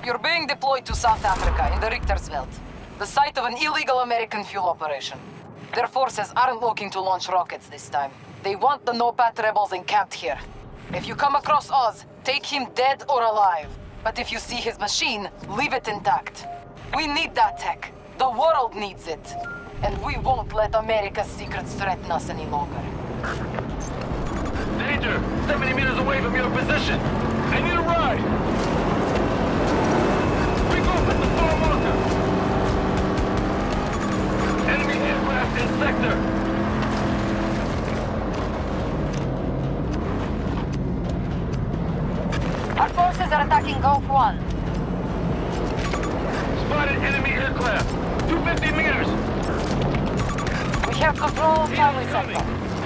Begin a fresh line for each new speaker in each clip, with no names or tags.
You're being deployed to South Africa in the Richtersveld, the site of an illegal American fuel operation. Their forces aren't looking to launch rockets this time. They want the NOPAT rebels encamped here. If you come across Oz, take him dead or alive. But if you see his machine, leave it intact. We need that tech. The world needs it. And we won't let America's secrets threaten us any longer.
Danger! 70 meters away from your position! I need a ride! Pick up at the far marker! Enemy aircraft in sector!
Our forces are attacking Gulf 1.
Spotted enemy aircraft! 250 meters!
We have control of Charlie sector.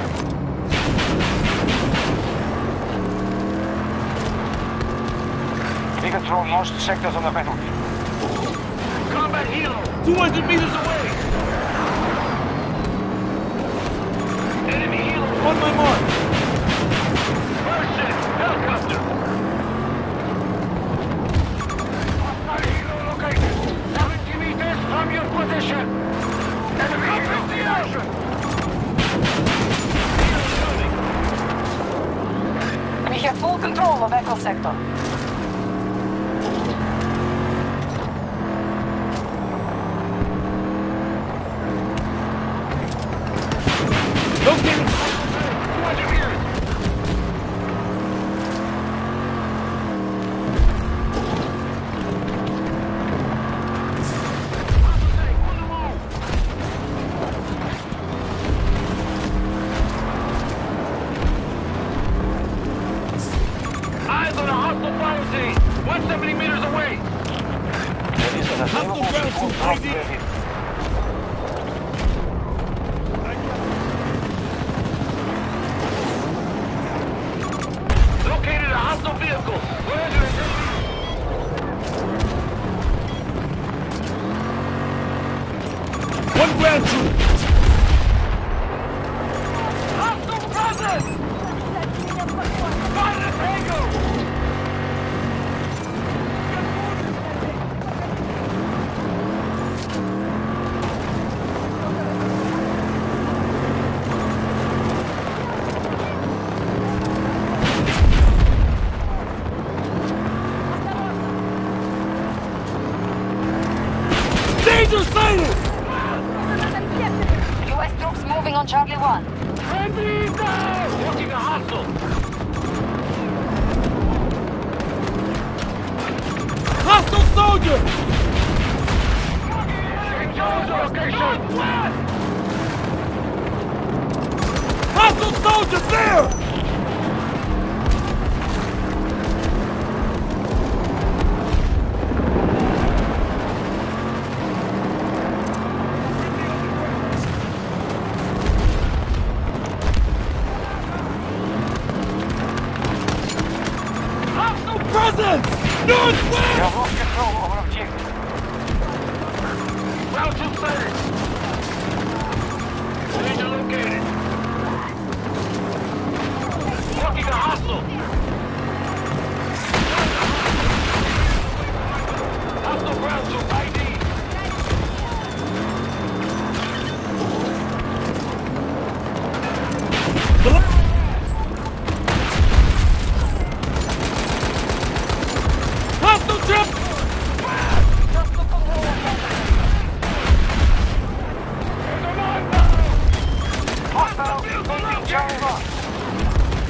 We control most sectors on the battlefield.
Combat helo! 200 meters away! Enemy helo! On my mark! First ship! Helicopter! Hostile helo located! 70 meters from your position! Enemy helo the action! Helo shooting!
We have full control of Echo Sector.
Located! 200 meters! Eyes on a hostile fire team! 170 meters away!
There is an available fuel drop ready.
Located a hostile vehicle! We're under attack! One ground troop! Hostile presence! Spotted a Tango! Danger sighted!
US troops moving on Charlie 1.
Friendly down! Working a hostile! Hostile soldier! Soldier location! Northwest! Hostile soldier there! Hostile presence!
We
Northwest!
have lost control over objective.
Route 2 sighted! Danger located! Working a hostile! Hostile ground troop ID! Hostile trip!
Hostile taking Charlie 1.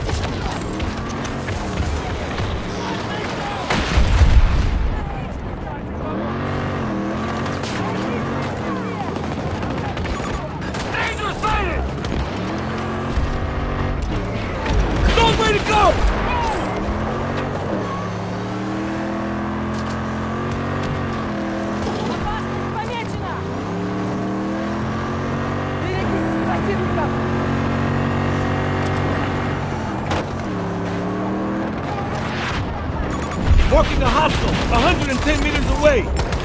Danger sighted! Don't way to go! Marking a hostile, 110 meters away.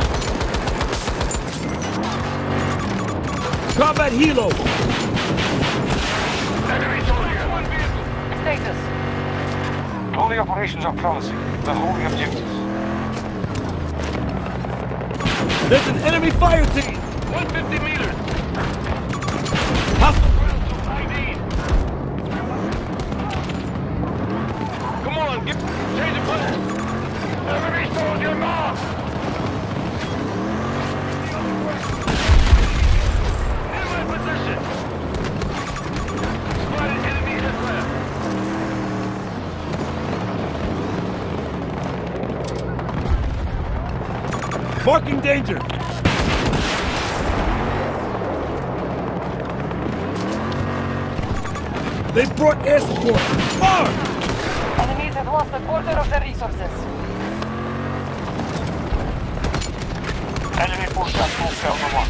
Combat helo. Enemy soldier. One vehicle.
Status.
All the operations are promising. We're holding objectives.
There's an enemy fire team!
150 meters!
Hostile!
ID! Come on, change the plan! Enemy soldier mark! In my position! Spotted enemy aircraft!
Marking danger! They brought air support! Far!
Enemies have lost a quarter of their resources.
Enemy push at full Delta 1.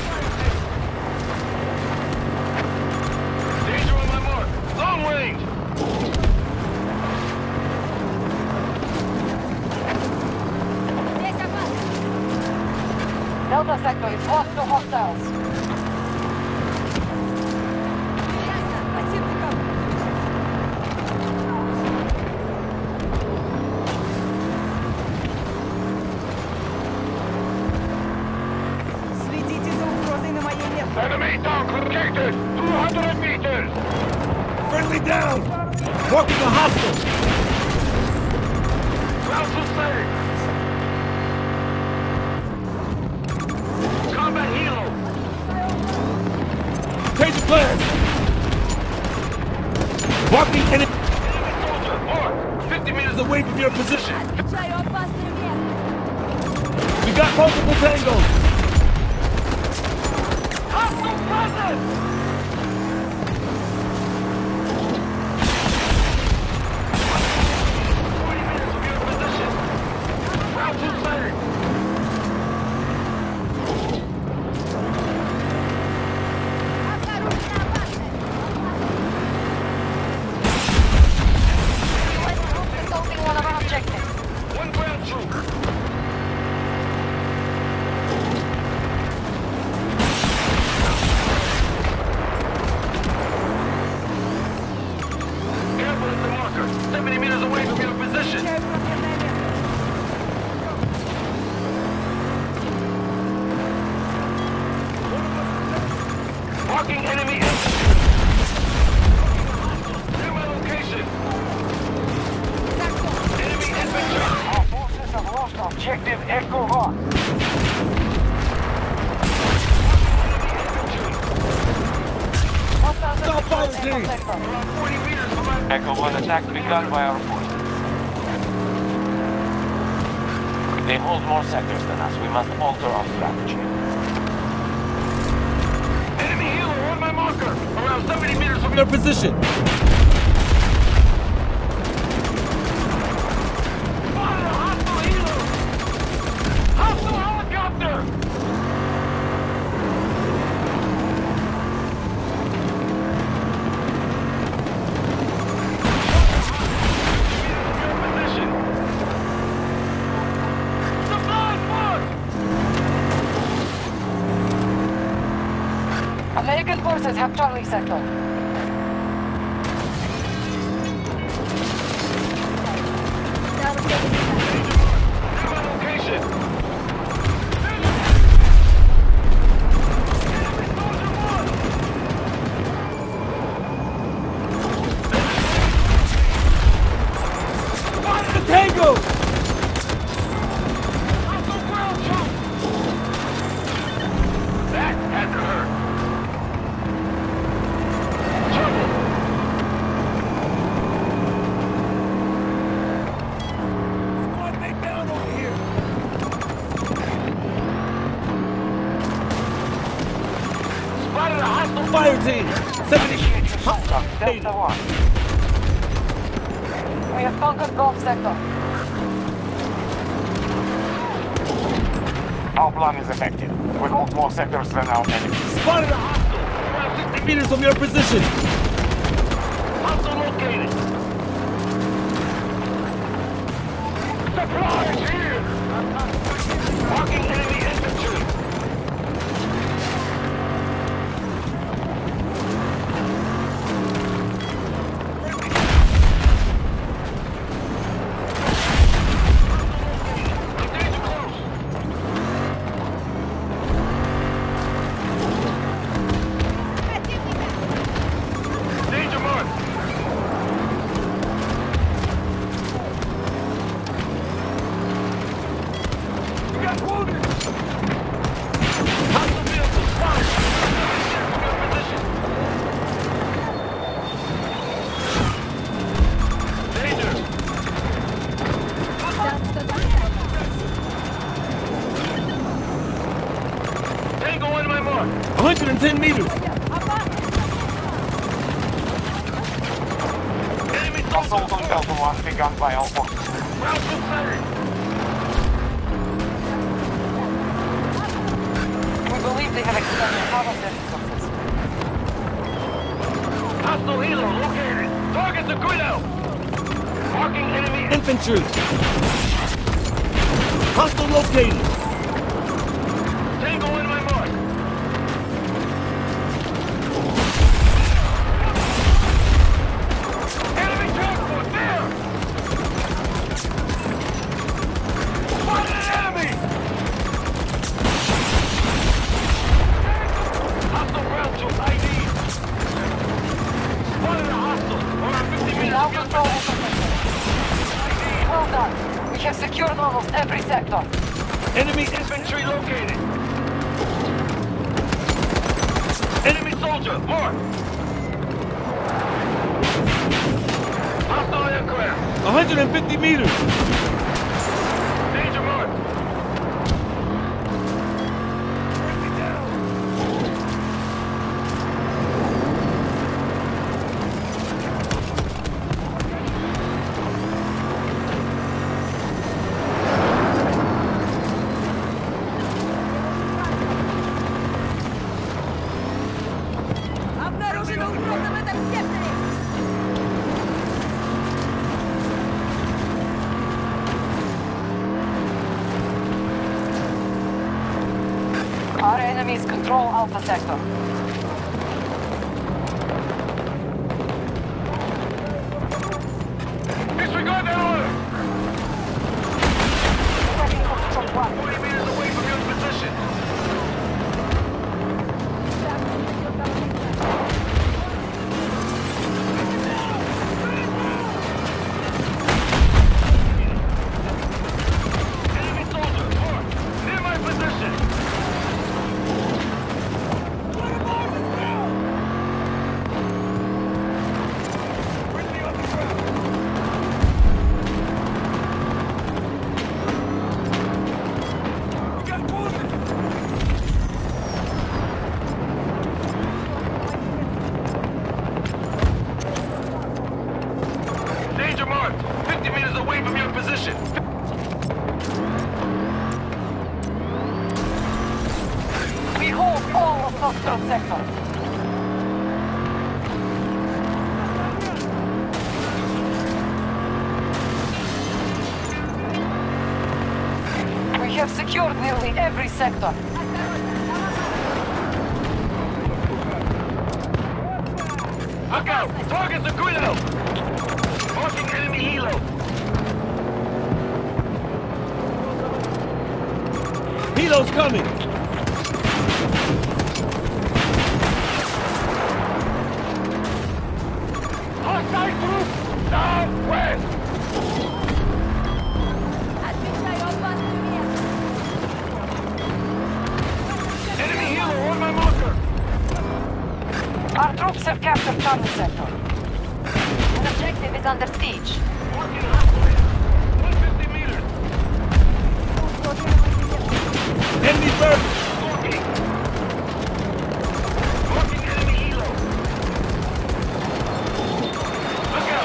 Danger on my mark! Long range!
Delta sector is lost to hostiles.
Enemy tank detected! 200 meters!
Friendly down! Marking the hostile!
Ground sustained! Combat helo!
Change the plan! Marking enemy
Enemy soldier! Mark! 50 meters away!
away from your position! We got multiple tangos!
Hostile presence!
Assaulting one of our objectives.
One ground troop! Careful at the marker! 70 meters away from your position! Marking enemy infantry! Near my location! Enemy infantry!
Our forces have lost objective Echo 1.
Hostiles
Stop
have
fighting,
secured
team.
sector.
Around 40 meters from my...
Echo 1 attack begun by our forces. They hold more sectors than us. We must alter our strategy.
Enemy helo on my marker! Around 70 meters from
Their
your...
position!
Spotted a hostile helo! Hostile helicopter! Your position! Supplies marked!
American forces have Charlie sector.
Near my location! Enemy soldier marked!
The tango!
Hostile ground troop! That had to hurt. Trouble!
Squad mate down over here!
Spotted a hostile
Fire team! 70...
Initiate assault on Delta 1.
We have conquered Gulf sector.
Our plan is effective. We hold more sectors than our enemies.
Spotted a hostile! Around 60 meters from your position!
hostile located. Supplies here! Walking enemy infantry! Danger close! got wounded! Hostile vehicle, spotted! Good position! Danger! Tango on my mark!
110 meters.
Enemy
Assault on
soldier!
Delta 1 begun by all forces.
Round two fired!
We believe they have extended half of their resources.
Hostile helo located! Targets are good out! Marking enemy...
Infantry. Hostile located.
Tango in my mark! Enemy transport there! Spotted an enemy! Hostile ground troops ID! Spotted a hostile! Around 50
We
meters
now
from your
control
position.
infrastructure. Well done. We have secured almost every sector.
Enemy infantry located! Enemy soldier, mark! Hostile aircraft!
150 meters.
Danger mark!
Обнаружена угроза в этом секторе!
Our enemies control Alpha Sector.
Disregard that order! 40 meters away from your position! Enemy soldier, mark! Near my position! Bring me on the ground! We got wounded! Danger marked! 50 meters away from your position!
We hold all of Foxtrot Sector. We have secured nearly every sector.
Look out! Targets are good out! Marking enemy helo!
Helo's coming.
Hostile troops! Southwest!
Отвечаю, опасное место!
Enemy helo on my marker!
Our troops have captured Charlie Sector. An objective is under siege.
Marking hostile helo! 150 meters!
Enemy bird.
Stalking! Marking enemy helo! Look out!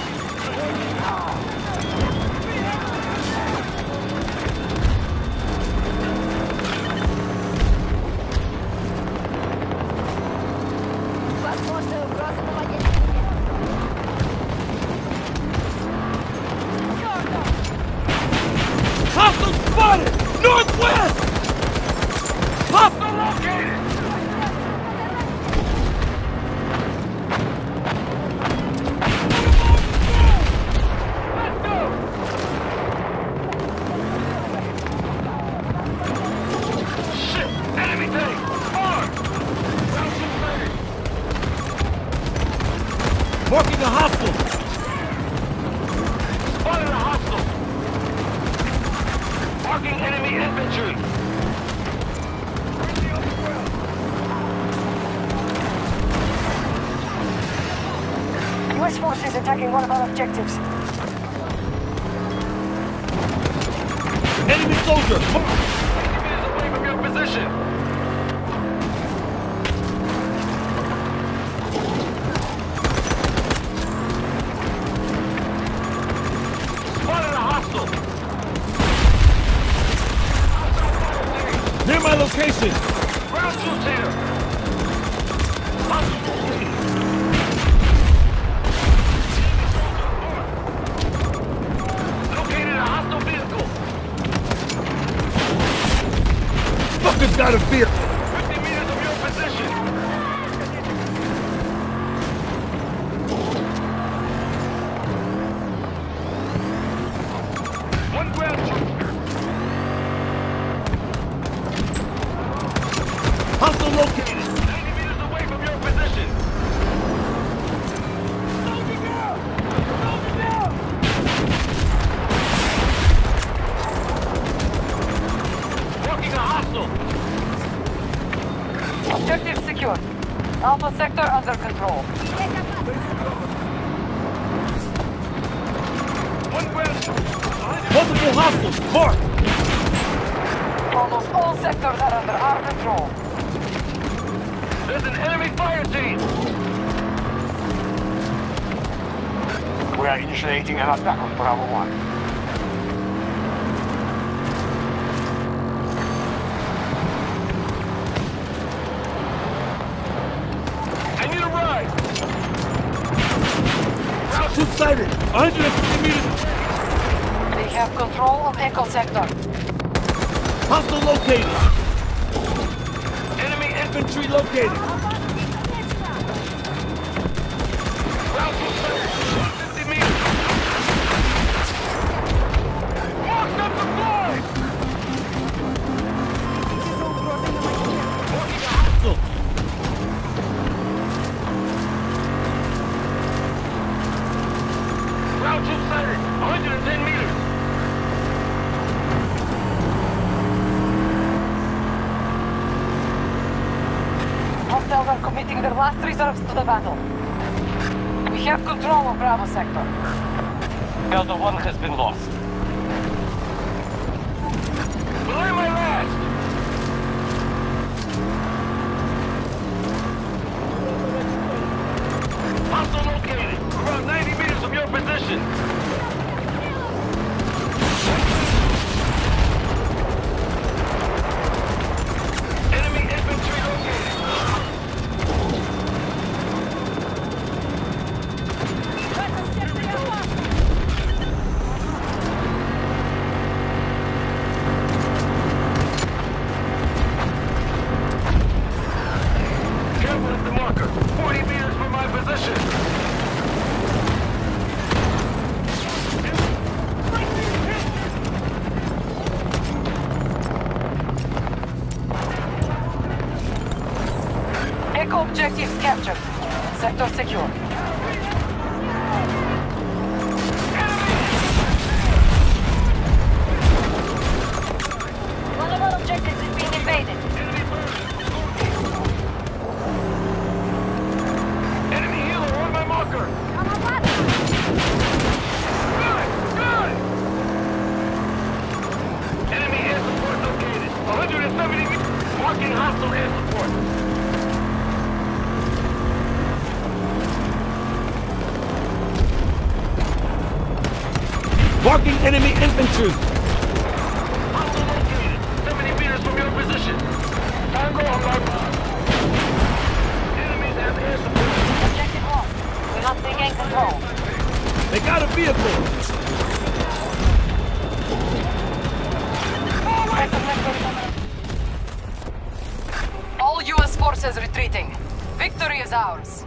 Возможная угроза наводнения.
Hostile spotted. Northwest. Hostile
Located! Let's go! Shit! Enemy tank! Far! Round two fighter!
marking a hostile.
Spotted a hostile! Marking Marking enemy infantry.
US forces attacking one of our objectives.
Enemy soldier! Mark!
50 meters away from your position. Spotted a hostile.
Near my location!
Ground troops here. Hostile. Located a hostile vehicle.
Fuckers got a vehicle!
50 meters of your position. One ground troop.
Hostile located!
90 meters away from your position. Soldier down! Soldier down! Working a hostile.
Objective secure. Alpha sector under control.
One ground troop.
Multiple hostiles! Mark!
Almost all sectors are under our control.
There's an enemy fire team.
We are initiating an attack on Bravo 1.
I need a ride.
Two sighted! 150 meters!
They have control of Echo sector.
Hostile located!
Enemy
Infantry located!
ground troop sighted. 50 meters. Mark them supplies. Working a
Hostile!
ground troop sighted. 110 meters.
Hostiles are committing their last reserves to the battle. We have control of Bravo sector.
Delta 1 has been lost.
Belay my last. Hostile located. Around 90 meters from your position. Enemy infantry located. Careful at the marker. 40 meters from my position.
Echo objectives captured. Sector secure.
One of our objectives is being invaded.
Enemy healer on my marker. Good! Enemy air support located. 170 meters. Marking hostile air support.
Marking enemy infantry!
Hostile located. 70 meters from your position. Tango on my mark. Enemies have air support.
Objective lost. We must regain control.
They got a vehicle!
All US forces retreating. Victory is ours.